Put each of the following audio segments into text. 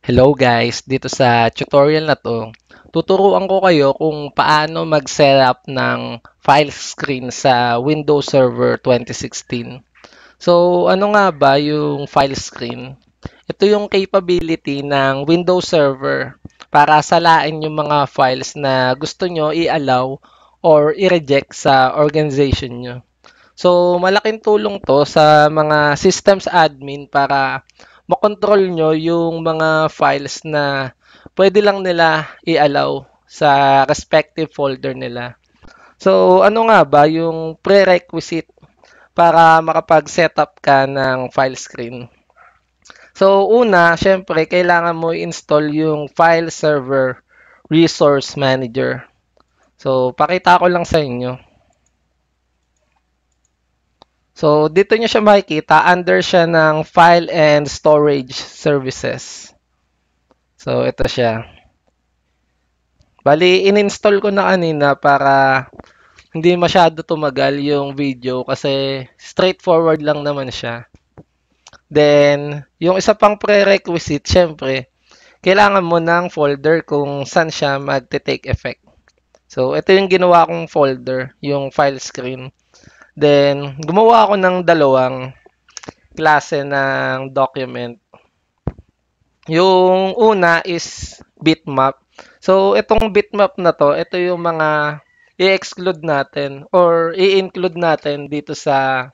Hello guys, dito sa tutorial na to, tuturuan ko kayo kung paano mag-setup ng file screen sa Windows Server 2016. So, ano nga ba yung file screen? Ito yung capability ng Windows Server para salain yung mga files na gusto nyo i-allow or i-reject sa organization nyo. So, malaking tulong to sa mga systems admin para makontrol nyo yung mga files na pwede lang nila i-allow sa respective folder nila. So, ano nga ba yung prerequisite para makapag-setup ka ng file screen? So, una, syempre, kailangan mo i-install yung File Server Resource Manager. So, pakita ko lang sa inyo. So, dito nyo siya makikita, under siya ng File and Storage Services. So, ito siya. Bali, in-install ko na kanina para hindi masyado tumagal yung video kasi straightforward lang naman siya. Then, yung isa pang prerequisite, syempre, kailangan mo ng folder kung saan siya magte-take effect. So, ito yung ginawa kong folder, yung file screen. Then, gumawa ako ng dalawang klase ng document. Yung una is bitmap. So, itong bitmap na to, ito yung mga i-exclude natin or i-include natin dito sa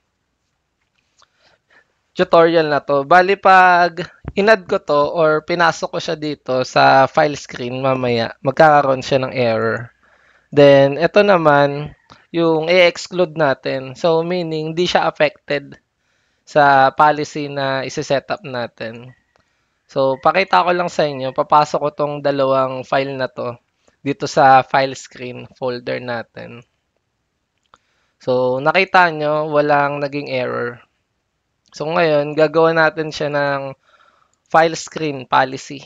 tutorial na to. Bali, pag inad ko to or pinasok ko siya dito sa file screen mamaya, magkakaroon siya ng error. Then, ito naman, yung i-exclude natin. So, meaning, di siya affected sa policy na isi-set up natin. So, pakita ko lang sa inyo, papasok ko tong dalawang file na to dito sa file screen folder natin. So, nakita nyo, walang naging error. So, ngayon, gagawa natin siya ng file screen policy.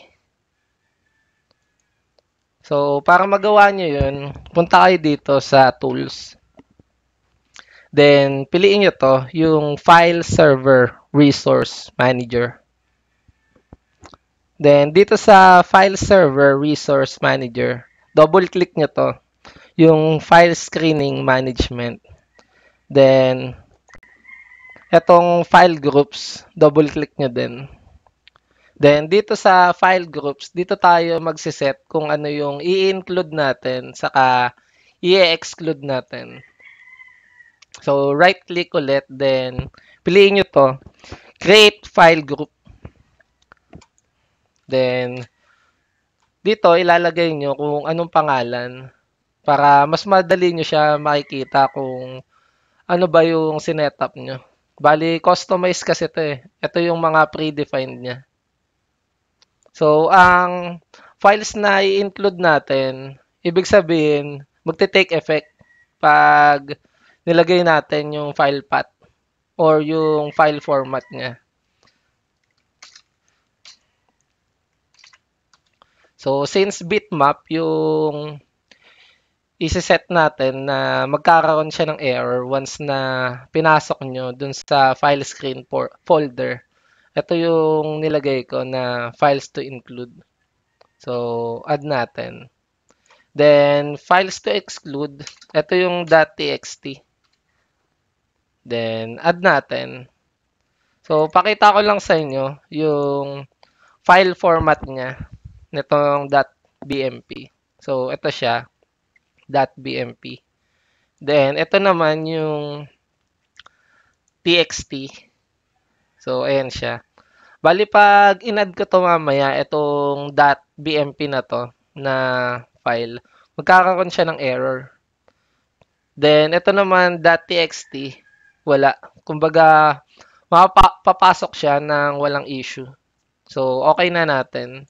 So, para magawa nyo yun, punta kayo dito sa tools. Then, piliin nyo to, yung File Server Resource Manager. Then, dito sa File Server Resource Manager, double-click nyo to, yung File Screening Management. Then, etong File Groups, double-click nyo din. Then, dito sa File Groups, dito tayo magsiset kung ano yung i-include natin, saka i-exclude natin. So, right-click ulit, then, piliin nyo to, Create File Group. Then, dito ilalagay nyo kung anong pangalan para mas madali nyo siya makikita kung ano ba yung sinetup nyo. Bali, customize kasi ito eh. Ito yung mga predefined niya. So, ang files na i-include natin, ibig sabihin, magte-take effect pag nilagay natin yung file path or yung file format niya. So, since bitmap yung isi-set natin na magkakaroon siya ng error once na pinasok nyo dun sa file screen folder. Ito yung nilagay ko na files to include. So, add natin. Then, files to exclude. Ito yung .txt. Then, add natin. So, pakita ko lang sa inyo yung file format niya nitong .bmp. So, ito siya. .bmp. Then, ito naman yung txt. So, ayan siya. Bali, pag in-add ko to mamaya, itong .bmp na to, na file, magkakaroon siya ng error. Then, ito naman, .txt, wala. Kumbaga, mapapasok siya ng walang issue. So, okay na natin.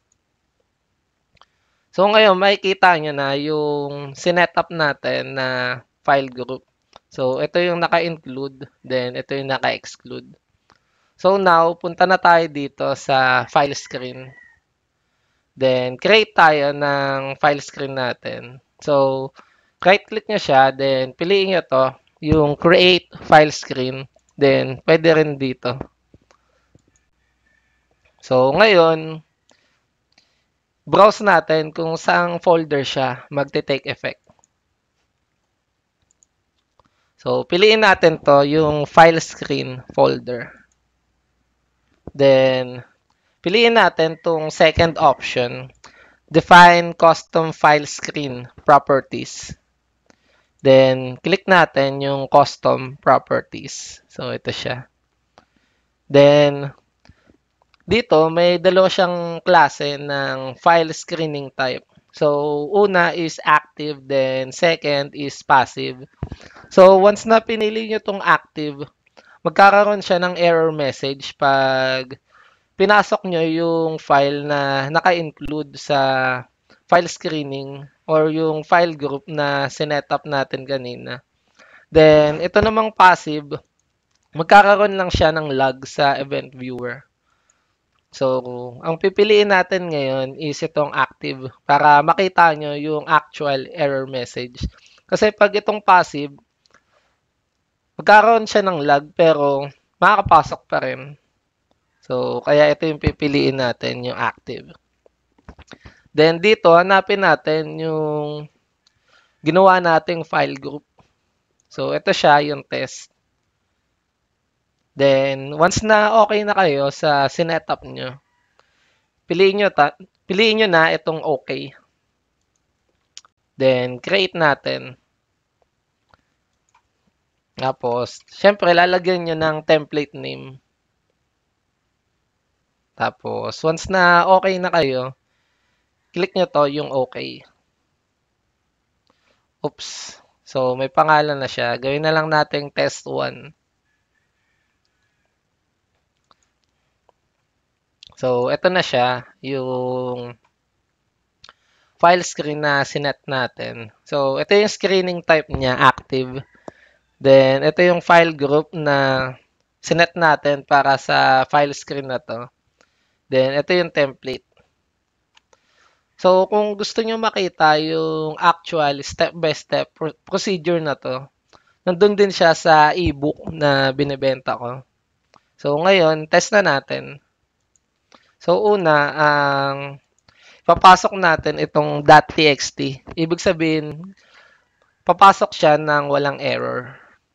So, ngayon, makikita nyo na yung sinetup natin na file group. So, ito yung naka-include, then ito yung naka-exclude. So, now, punta na tayo dito sa file screen. Then, create tayo ng file screen natin. So, right-click nyo siya, then piliin nyo to, yung create file screen. Then, pwede rin dito. So, ngayon, browse natin kung saang folder siya magte-take effect. So, piliin natin to yung file screen folder. Then, piliin natin tong second option, define custom file screen properties. Then, click natin yung custom properties. So, ito siya. Then, dito, may dalawa siyang klase ng file screening type. So, una is active, then second is passive. So, once na pinili nyo tong active, magkakaroon siya ng error message pag pinasok nyo yung file na naka-include sa file screening or yung file group na sinetup natin kanina. Then, ito namang passive, magkakaroon lang siya ng log sa event viewer. So, ang pipiliin natin ngayon is itong active para makita nyo yung actual error message. Kasi pag itong passive, magkakaroon siya ng log pero makakapasok pa rin. So, kaya ito yung pipiliin natin, yung active. Then, dito, hanapin natin yung ginawa nating file group. So, ito siya, yung test. Then, once na okay na kayo sa sinetup nyo, piliin nyo na itong okay. Then, create natin. Tapos, syempre, lalagyan nyo ng template name. Tapos, once na okay na kayo, click nyo to yung okay. Oops. So, may pangalan na siya. Gawin na lang nating test 1. So, ito na siya, yung file screen na sinet natin. So, ito yung screening type niya, active. Then, ito yung file group na sinet natin para sa file screen na to. Then, ito yung template. So, kung gusto nyo makita yung actual step-by-step procedure na to, nandun din siya sa ebook na binibenta ko. So, ngayon, test na natin. So, una, ang papasok natin itong .txt. Ibig sabihin, papasok siya ng walang error.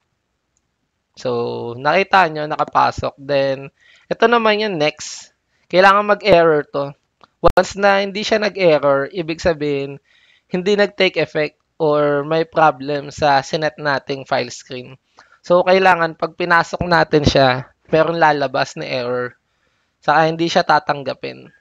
So, nakita nyo, nakapasok. Then, ito naman yung next. Kailangan mag-error to. Once na hindi siya nag-error, ibig sabihin, hindi nag-take effect or may problem sa sinet nating file screen. So, kailangan pag pinasok natin siya, meron lalabas na error. Saka hindi siya tatanggapin.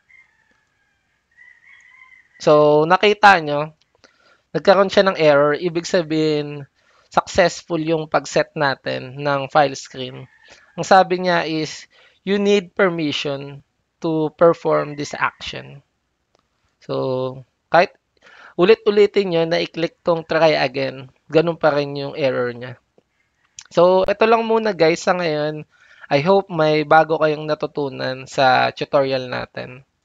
So, nakita nyo, nagkaroon siya ng error. Ibig sabihin, successful yung pag-set natin ng file screen. Ang sabi niya is, you need permission to perform this action. So, kahit ulit-ulitin nyo na i-click tong try again, ganun pa rin yung error niya. So, ito lang muna guys sa ngayon. I hope may bago kayong natutunan sa tutorial natin.